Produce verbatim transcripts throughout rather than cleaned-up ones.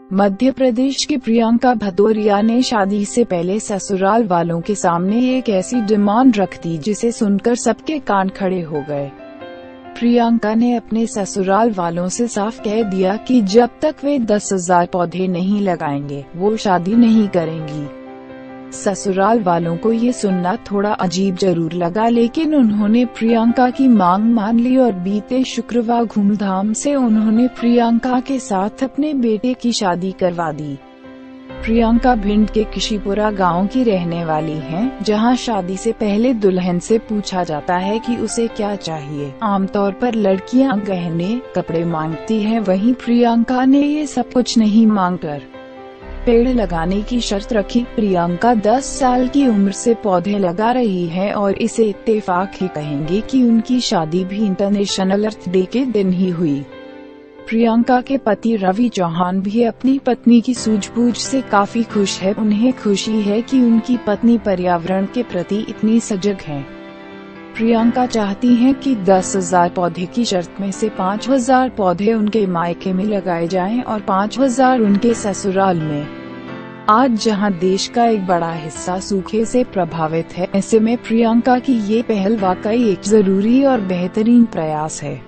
मध्य प्रदेश की प्रियंका भदौरिया ने शादी से पहले ससुराल वालों के सामने एक ऐसी डिमांड रख दी जिसे सुनकर सबके कान खड़े हो गए। प्रियंका ने अपने ससुराल वालों से साफ कह दिया कि जब तक वे दस हजार पौधे नहीं लगाएंगे वो शादी नहीं करेंगी। ससुराल वालों को ये सुनना थोड़ा अजीब जरूर लगा, लेकिन उन्होंने प्रियंका की मांग मान ली और बीते शुक्रवार धूमधाम से उन्होंने प्रियंका के साथ अपने बेटे की शादी करवा दी। प्रियंका भिंड के किशीपुरा गांव की रहने वाली हैं, जहां शादी से पहले दुल्हन से पूछा जाता है कि उसे क्या चाहिए। आमतौर पर लड़कियां गहने, कपड़े मांगती हैं, वहीं प्रियंका ने ये सब कुछ नहीं मांगकर पेड़ लगाने की शर्त रखी। प्रियंका दस साल की उम्र से पौधे लगा रही है और इसे इत्तेफाक ही कहेंगे कि उनकी शादी भी इंटरनेशनल अर्थ डे के दिन ही हुई। प्रियंका के पति रवि चौहान भी अपनी पत्नी की सूझबूझ से काफी खुश है। उन्हें खुशी है कि उनकी पत्नी पर्यावरण के प्रति इतनी सजग है। प्रियंका चाहती हैं कि दस हजार पौधे की शर्त में से पाँच हजार पौधे उनके मायके में लगाए जाएं और पाँच हजार उनके ससुराल में। आज जहां देश का एक बड़ा हिस्सा सूखे से प्रभावित है, ऐसे में प्रियंका की ये पहल वाकई एक जरूरी और बेहतरीन प्रयास है।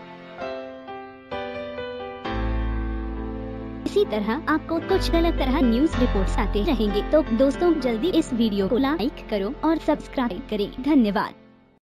इसी तरह आपको कुछ अलग तरह न्यूज रिपोर्ट्स आते रहेंगे, तो दोस्तों जल्दी इस वीडियो को लाइक करो और सब्सक्राइब करें। धन्यवाद।